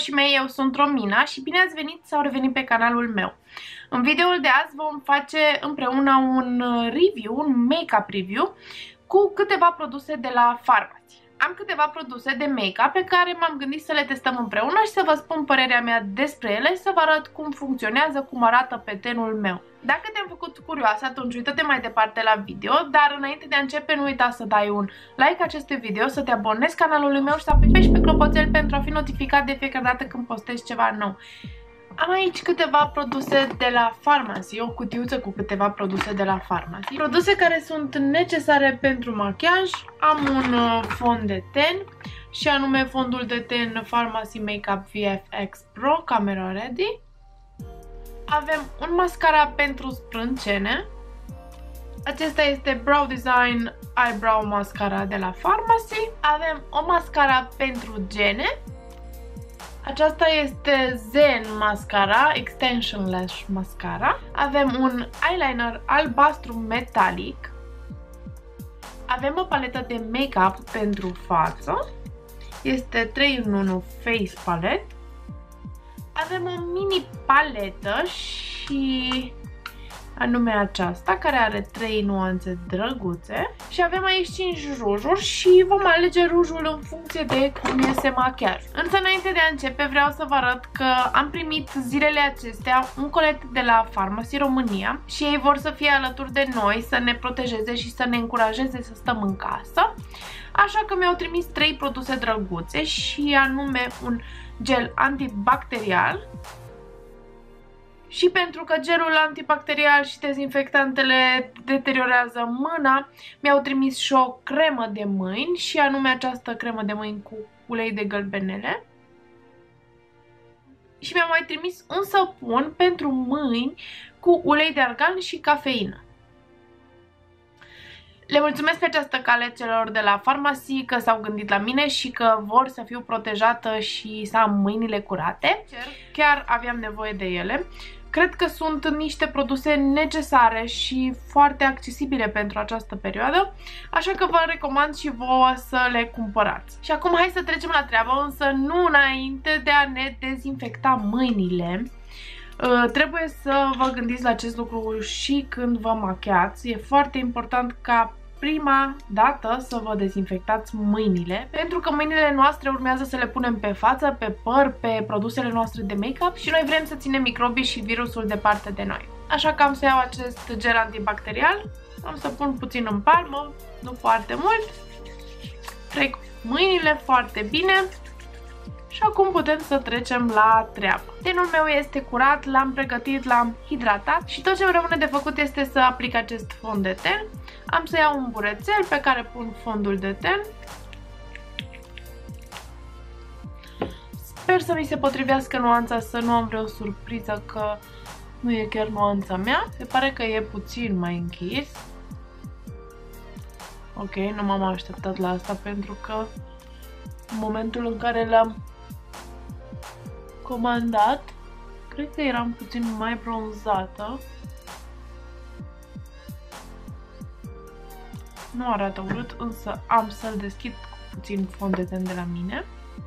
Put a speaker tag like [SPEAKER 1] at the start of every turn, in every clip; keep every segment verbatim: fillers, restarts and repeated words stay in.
[SPEAKER 1] drăguțoșii mei, eu sunt Romina și bine ați venit sau revenit pe canalul meu. În videoul de azi vom face împreună un review, un make-up review cu câteva produse de la Pharmacy. Am câteva produse de make-up pe care m-am gândit să le testăm împreună și să vă spun părerea mea despre ele și să vă arăt cum funcționează, cum arată pe tenul meu. Dacă te-am făcut curioasă, atunci uită-te mai departe la video, dar înainte de a începe nu uita să dai un like acestui video, să te abonezi canalului meu și să apeși pe clopoțel pentru a fi notificat de fiecare dată când postez ceva nou. Am aici câteva produse de la Pharmacy, o cutiuță cu câteva produse de la Pharmacy. Produse care sunt necesare pentru machiaj. Am un fond de ten și anume fondul de ten Pharmacy Makeup V F X Pro Camera Ready. Avem un mascara pentru sprâncene. Acesta este Brow Design Eyebrow Mascara de la Pharmacy. Avem o mascara pentru gene. Aceasta este Zen Mascara, Extension Lash Mascara. Avem un eyeliner albastru metalic. Avem o paletă de make-up pentru față. Este trei în unu Face Palette. Avem o mini paletă și anume aceasta, care are trei nuanțe drăguțe. Și avem aici cinci rujuri și vom alege rujul în funcție de cum iese machiajul. Însă înainte de a începe vreau să vă arăt că am primit zilele acestea un colet de la Pharmacy România și ei vor să fie alături de noi, să ne protejeze și să ne încurajeze să stăm în casă. Așa că mi-au trimis trei produse drăguțe și anume un gel antibacterial. Și pentru că gelul antibacterial și dezinfectantele deteriorează mâna, mi-au trimis și o cremă de mâini și anume această cremă de mâini cu ulei de gălbenele. Și mi-au mai trimis un săpun pentru mâini cu ulei de argan și cafeină. Le mulțumesc pe această cale celor de la Pharmacy că s-au gândit la mine și că vor să fiu protejată și să am mâinile curate. Chiar aveam nevoie de ele. Cred că sunt niște produse necesare și foarte accesibile pentru această perioadă, așa că vă recomand și vouă să le cumpărați. Și acum hai să trecem la treabă, însă nu înainte de a ne dezinfecta mâinile. Uh, trebuie să vă gândiți la acest lucru și când vă machiați. E foarte important ca prima dată să vă dezinfectați mâinile, pentru că mâinile noastre urmează să le punem pe față, pe păr, pe produsele noastre de make-up și noi vrem să ținem microbii și virusul departe de noi. Așa că am să iau acest gel antibacterial, am să pun puțin în palmă, nu foarte mult, trec mâinile foarte bine și acum putem să trecem la treabă. Tenul meu este curat, l-am pregătit, l-am hidratat și tot ce îmi rămâne de făcut este să aplic acest fond de ten. Am să iau un burețel pe care pun fondul de ten. Sper să mi se potrivească nuanța, să nu am vreo surpriză că nu e chiar nuanța mea. Se pare că e puțin mai închis. Ok, nu m-am așteptat la asta pentru că în momentul în care l-am comandat, cred că eram puțin mai bronzată. Nu arată urât, însă am să-l deschid cu puțin fond de ten de la mine.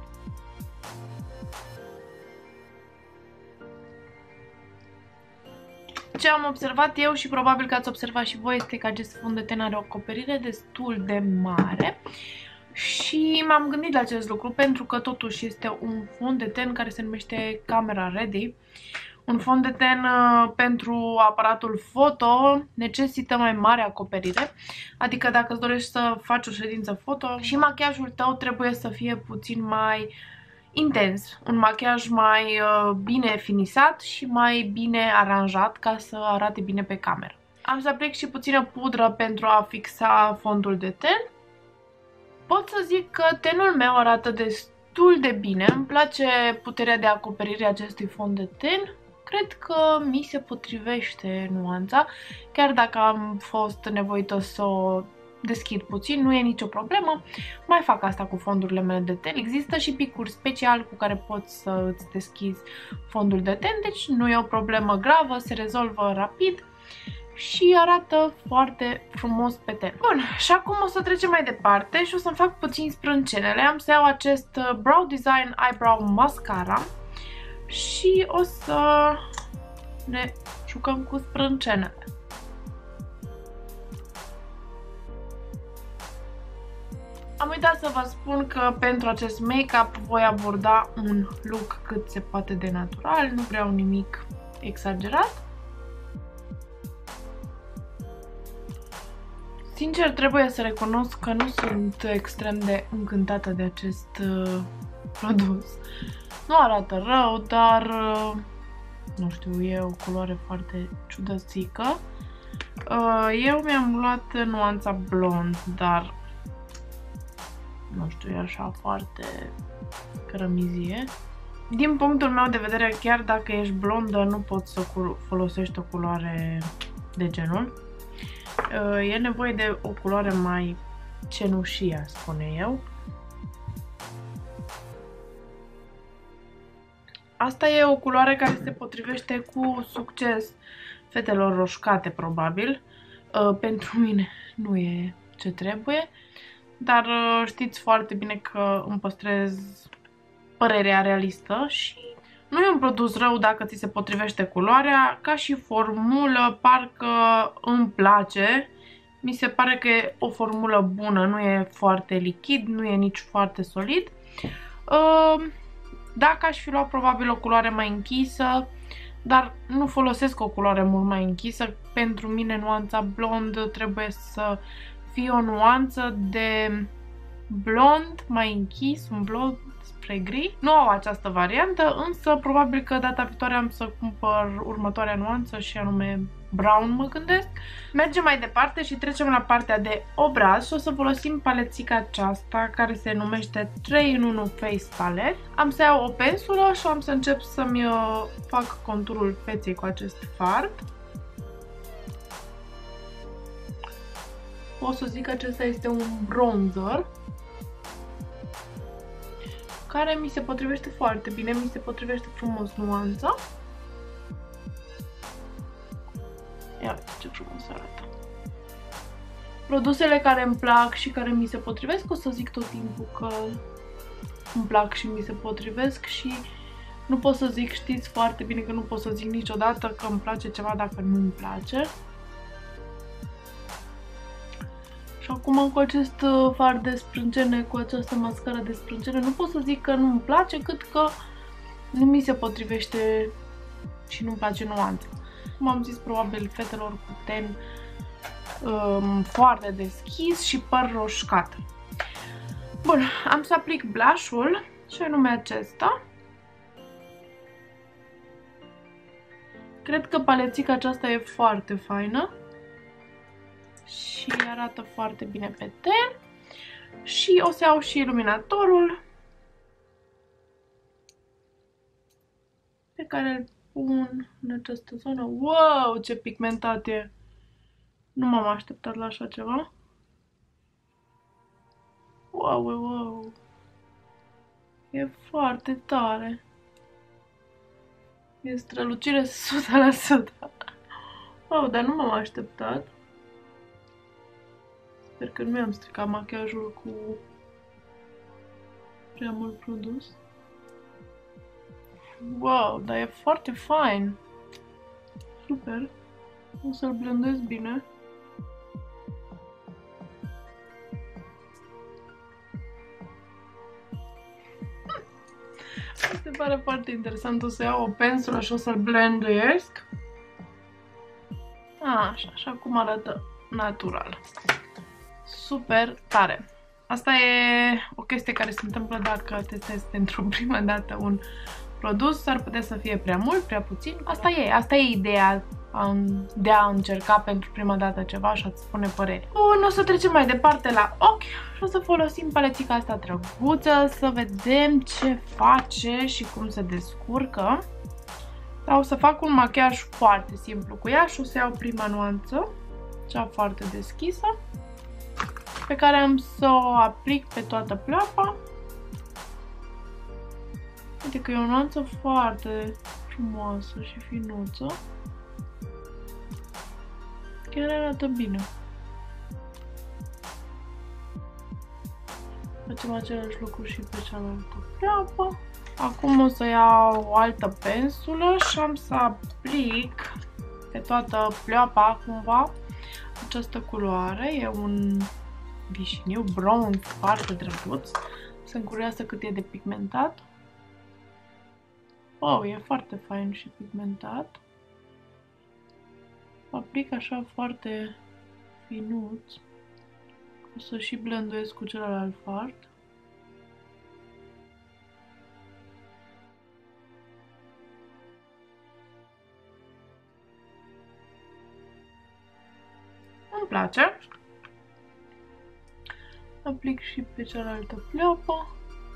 [SPEAKER 1] Ce am observat eu și probabil că ați observat și voi este că acest fond de ten are o acoperire destul de mare. Și m-am gândit la acest lucru pentru că totuși este un fond de ten care se numește Camera Ready. Un fond de ten uh, pentru aparatul foto necesită mai mare acoperire, adică dacă îți dorești să faci o ședință foto și machiajul tău trebuie să fie puțin mai intens, un machiaj mai uh, bine finisat și mai bine aranjat ca să arate bine pe cameră. Am să aplic și puțină pudră pentru a fixa fondul de ten. Pot să zic că tenul meu arată destul de bine, îmi place puterea de acoperire a acestui fond de ten. Cred că mi se potrivește nuanța, chiar dacă am fost nevoită să o deschid puțin, nu e nicio problemă. Mai fac asta cu fondurile mele de ten. Există și picuri special cu care poți să îți deschizi fondul de ten, deci nu e o problemă gravă, se rezolvă rapid. și arată foarte frumos pe ten. Bun, și acum o să trecem mai departe și o să-mi fac puțin sprâncenele. Am să iau acest Brow Design Eyebrow Mascara și o să ne jucăm cu sprâncenele. Am uitat să vă spun că pentru acest make-up voi aborda un look cât se poate de natural, nu vreau nimic exagerat. Sincer, trebuie să recunosc că nu sunt extrem de încântată de acest uh, produs. Nu arată rău, dar, uh, nu știu, e o culoare foarte ciudățică. Uh, eu mi-am luat nuanța blond, dar, nu știu, e așa foarte cărămizie. Din punctul meu de vedere, chiar dacă ești blondă, nu poți să folosești o culoare de genul. E nevoie de o culoare mai cenușie, spune eu. Asta e o culoare care se potrivește cu succes fetelor roșcate, probabil. Pentru mine nu e ce trebuie, dar știți foarte bine că îmi păstrez părerea realistă și nu e un produs rău dacă ți se potrivește culoarea. Ca și formulă, parcă îmi place. Mi se pare că e o formulă bună, nu e foarte lichid, nu e nici foarte solid. Dacă aș fi luat probabil o culoare mai închisă, dar nu folosesc o culoare mult mai închisă. Pentru mine nuanța blond trebuie să fie o nuanță de blond mai închis, un blond spre gri. Nu au această variantă, însă probabil că data viitoare am să cumpăr următoarea nuanță și anume brown, mă gândesc. Mergem mai departe și trecem la partea de obraz și o să folosim palețica aceasta care se numește trei în unu Face Palette. Am să iau o pensulă și am să încep să-mi fac conturul feței cu acest fard. Pot să zic că acesta este un bronzer care mi se potrivește foarte bine, mi se potrivește frumos nuanța. Ia uite ce frumos arată. Produsele care îmi plac și care mi se potrivesc, o să zic tot timpul că îmi plac și mi se potrivesc și nu pot să zic, știți foarte bine că nu pot să zic niciodată că îmi place ceva dacă nu îmi place. Și acum cu acest fard de sprâncene, cu această mascara de sprâncene, nu pot să zic că nu îmi place, cât că nu mi se potrivește și nu-mi place nuanța. Cum am zis, probabil fetelor cu ten um, foarte deschis și păr roșcat. Bun, am să aplic blush-ul și anume acesta. Cred că palețica aceasta e foarte faină și arată foarte bine pe ten. Și o să iau și iluminatorul pe care îl pun în această zonă. Wow, ce pigmentat e! Nu m-am așteptat la așa ceva. Wow, wow, wow! E foarte tare! E strălucire o sută la sută. Wow, dar nu m-am așteptat. Sper că nu mi-am stricat machiajul cu prea mult produs. Wow, dar e foarte fain. Super. O să-l blendez bine. Se pare foarte interesant. O să iau o pensulă și o să-l blenduiesc. Așa, așa cum arată natural. Super tare. Asta e o chestie care se întâmplă dacă testezi pentru prima dată un produs. S-ar putea să fie prea mult, prea puțin. Asta e, asta e ideea de a încerca pentru prima dată ceva și a-ți spune părere. Bun, o să trecem mai departe la ochi și o să folosim palețica asta drăguță să vedem ce face și cum se descurcă. Dar o să fac un machiaj foarte simplu cu ea și o să iau prima nuanță, cea foarte deschisă, pe care am să o aplic pe toată pleoapa. Uite că e o nuanță foarte frumoasă și finuță. Chiar arată bine. Facem același lucru și pe cealaltă pleoapă. Acum o să iau o altă pensulă și am să aplic pe toată pleoapa cumva această culoare. E un vișiniu bronz foarte drăguț. Sunt curioasă cât e de pigmentat. Oh, e foarte fain și pigmentat. Aplic așa foarte finuț. O să și blenduiesc cu celălalt fard. Îmi place. Aplic și pe cealaltă pleoapă.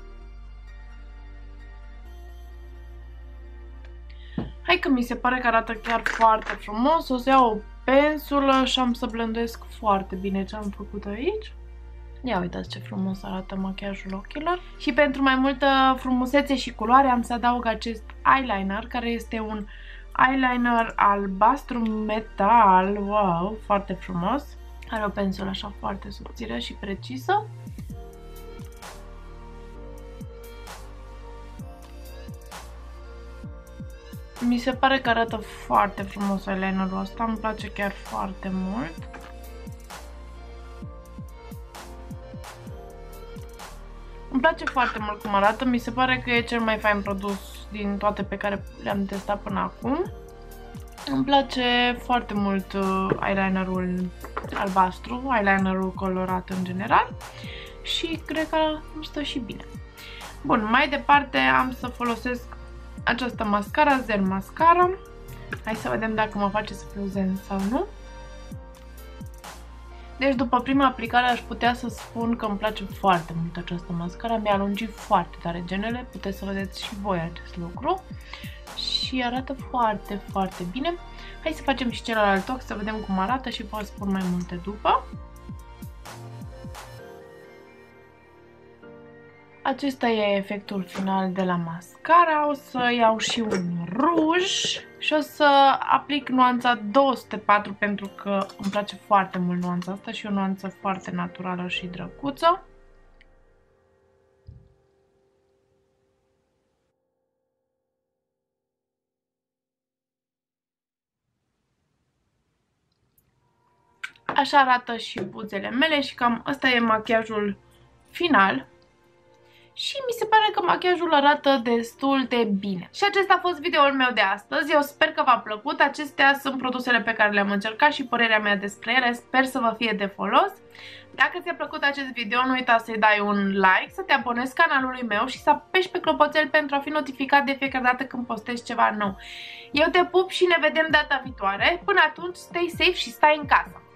[SPEAKER 1] Hai că mi se pare că arată chiar foarte frumos. O să iau o pensulă și am să blenduiesc foarte bine ce am făcut aici. Ia uitați ce frumos arată machiajul ochilor. Și pentru mai multă frumusețe și culoare am să adaug acest eyeliner, care este un eyeliner albastru metal. Wow, foarte frumos. Are o pensulă așa foarte subțire și precisă. Mi se pare că arată foarte frumos eyelinerul ăsta, îmi place chiar foarte mult. Îmi place foarte mult cum arată, mi se pare că e cel mai fain produs din toate pe care le-am testat până acum. Îmi place foarte mult eyelinerul albastru, eyelinerul colorat în general și cred că îmi stă și bine. Bun, mai departe am să folosesc această mascara, Zen Mascara. Hai să vedem dacă mă face să fiu zen sau nu. Deci după prima aplicare aș putea să spun că îmi place foarte mult această mascara. Mi-a lungit foarte tare genele, puteți să vedeți și voi acest lucru. Și arată foarte, foarte bine. Hai să facem și celălalt ochi să vedem cum arată și vă spun mai multe după. Acesta e efectul final de la mascara. O să iau și un ruj și o să aplic nuanța două sute patru pentru că îmi place foarte mult nuanța asta și e o nuanță foarte naturală și drăguță. Așa arată și buzele mele și cam ăsta e machiajul final. Și mi se pare că machiajul arată destul de bine. Și acesta a fost videoul meu de astăzi. Eu sper că v-a plăcut. Acestea sunt produsele pe care le-am încercat și părerea mea despre ele. Sper să vă fie de folos. Dacă ți-a plăcut acest video, nu uita să-i dai un like, să te abonezi canalului meu și să apeși pe clopoțel pentru a fi notificat de fiecare dată când postez ceva nou. Eu te pup și ne vedem data viitoare. Până atunci, stay safe și stai în casă.